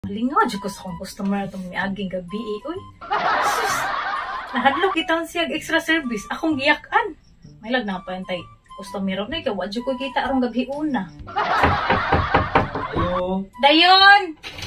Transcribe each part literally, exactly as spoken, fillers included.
Lingaw jud ko sa akong customer itong miaging gabi eh. Uy, sus, nahadlok kitang siyag extra service. Akong giyakan. May lag na pantay. Customer na ikaw, wadyo ko kita arong gabi una. Ayo. Dayon!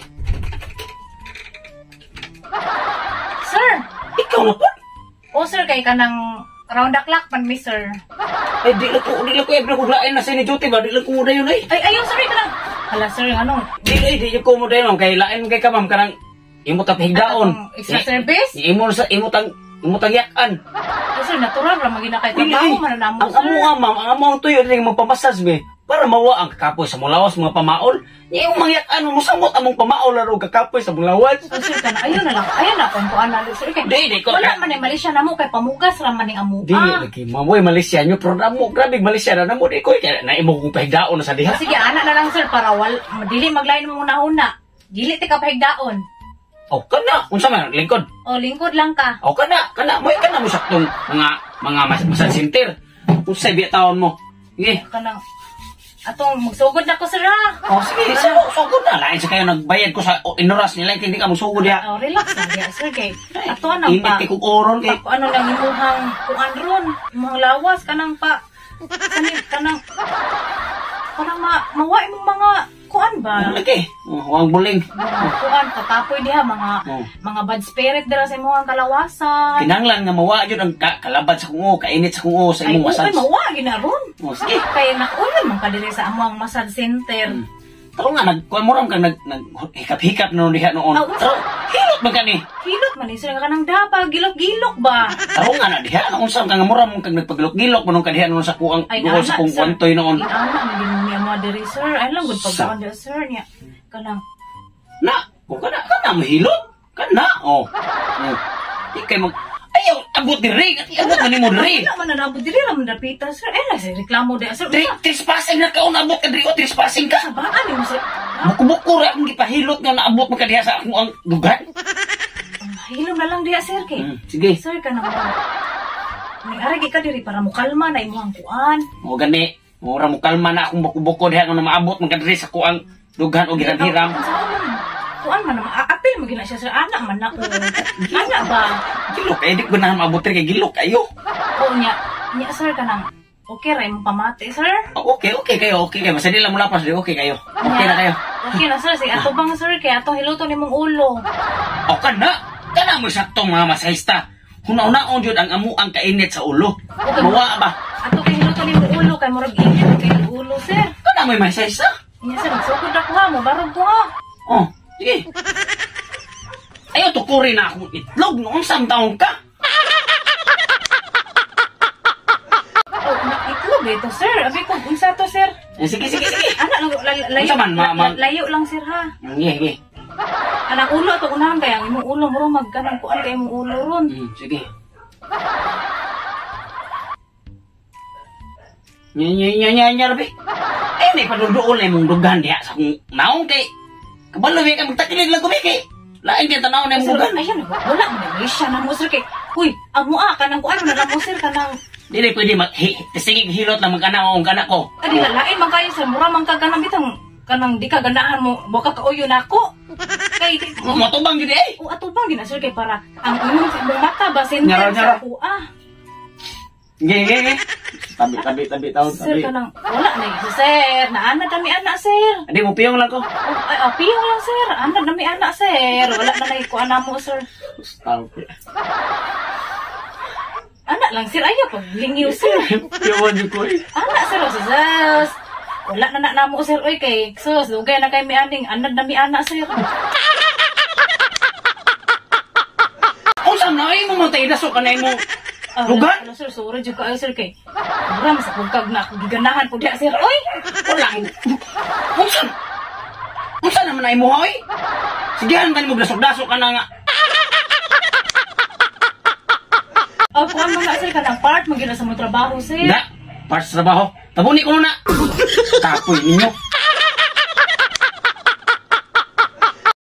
Sir! Ikaw na po? O sir, kay ka ng round the clock man mi sir. Eh, di lang ko, di lang ko ebra ko lain na sa ni duty ba? Di lang ko muda yun eh. Ay, ayun, sorry ka lang. Hala sir, ano? Di lang, di lang ko muda yun. Kay lain kay ka ma'am, kanang imo ta pihigdaon. Atong extra service? Imo sa imo tang imo tang yakan. Ay sir, natural ra magina kay trabaho man na mo Ang sir. amo nga ma'am, ang amo ang tuyo ning magpamasas be. Para mawa ang kakapoy sa mulawas mga pamaol. Yung mga yakan mo samot among pamaol laro kakapoy sa mulawas. Oh, sir, kana ayun na lang. Ayun na kung kuan na sir. Kay, Di, di ko. wala man ni Malaysia na mo kay pamugas ra man ni amo. Di lagi mamoy Malaysia nyo pero namo grabe Malaysia na namo di ko kaya na imo kong pahigdaon na sa diha. Sige, ana na lang sir para wal dili maglain mo una-una. Dili ti ka pahigdaon. Oh, kana unsa man lingkod? O lingkod lang ka. O kana, kana mo kana mo saktong mga mga mas masan center. Unsay biya taon mo? Sige. Kanang atong magsugod na ko sir ha. Oh, sige, so, sugod na lain sa kayo nagbayad ko sa o, inuras nila hindi ka magsugod ya. Oh, relax na diya sir kay ato anang Init pa. kay kung oron kay. Pa, ano lang imuhang kuan ron, imuhang lawas kanang pa. Kanang kanang kanang ma, mawai mo mga kuan ba? Lagi. Oh, wang buling. Mga kuan katapoy diha mga Oh. mga bad spirit dira sa imuhang kalawasan. Kinanglan nga mawa jud ang ka, kalabad sa kungo, kainit sa kungo sa Ay, imong okay, massage. mawa ginaron. Oh, sige. Kaya nakulan man ka diri sa among massage center. Hmm. Taro nga nag kuan mo ram kang nag, nag hikap-hikap no diha noon. Ah, Taro, hilot man kani. Hilot man ni sir ka nang dapa, gilok-gilok ba? Taro nga na diha na unsa kang muram kang nagpagilok-gilok man kadiha noon sa kuang Ay, duol sa kung kwantoy noon. Inaana man din niya mo diri sir. Ay lang gud Sa- pagkaon diri sir niya. Kanang Na, kung kana kana mahilot. Kana oh. Oh. Di kay mag ayaw abot diri, at abot man nimo diri. Wala man na nabot diri ra man dapita sir. Eh la sir reklamo di sir. Tri trespassing na ka unabot ka diri o trespassing ka. Sabaan ni mo sir. Buko-buko ra ang gipahilot nga naabot mo ka diha sa akong ang dugan. Hilom na lang diya sir kay. Hmm, sige. Sir ka nang Ning aragi ka diri para mo kalma na imong kuan. Mo gani, mura mo kalma na akong buko-buko diha nga maabot man ka diri sa kuang dugan o giram-hiram. Kuan man na apil mo gina siya sir anak man na ko. Anak ba? Gilok kay di ko na maabot diri kay gilok kayo. O nya, nya sir ka nang okay ra imong pamati sir. Oh, okay, okay kayo, okay kayo. Basta di lang mo lapas, di okay kayo. Okay na kayo. Okay na sir, sige ato bang sir kay atong hiluton nimong ulo. O kana, kana mo saktong mga masahista. Huna-unaon jud ang amo ang kainit sa ulo. Mawa ba? Ato kay hiluton nimong ulo kay murag init kay ulo sir. Kana mo masahista? Nya sir, magsugod ako ha, mabarog ko ha. Oh, sige. Ayaw tukurin na akong itlog noong isang taon ka. Oh, naitlog ito sir. Abi ko unsa to sir? Eh, sige, sige, sige. Anak lang la- layo. Unsa man, ma- ma- Layo lang sir ha. Sige, sige. Anak ulo to unahan kay ang imong ulo muro magkanang kuan kay imong ulo ron. Hmm, sige. Nya nya nya nya nya rabi. Eh, may paduduol na mong dugan diha sa kung naong kay kabalo may ka magtakilid lang kubi kay lain kay tanaw na Sir, mong dugan. ayun wala man ni siya na mo sir kay. Uy, amo ah kanang kuan na lang mo sir kanang Dili pwede mag hi, sige hilot lang magkana ang kana ko. Adi lain man kayo sir mura man ka kanang bitang kanang di ka ganahan mo baka kauyo nako. Kay di Mo matubang gid eh. o ato bang gina sir kay para ang imong imong mata ba center Nyara, nyara. sa kuha. Ge ge ge. Tabi tabi tabi taon Sir tabi. kanang wala na ito sir. Naana kami anak sir. Adi mo piyong lang ko. Oh, ay, oh, piyong lang sir. Anak na may anak sir. Wala na na ikuha na mo sir. Stop. Anak lang sir. Ayaw pag lingiw sir. Piyon jud ko eh. Anak sir. Oh, sus. Wala na na na mo sir. Uy kay sus. Dugay na kay may aning. Anak na may anak sir. Unsa na ay mo matay daso kanay mo. Ah, Lugan? Ano sir. Sorry juga kayo sir kay. Mura mas pagkag na ako giganahan po diya sir. Uy. Wala. Unsa? Unsa naman ay mo hoy? Sigihan man mo dasok-dasok ka na nga. Oh, kuha mo na sir ka ng part. Magina sa mga trabaho sir. Da, para sa trabaho. Tabuni ko na. Tapoy ninyo.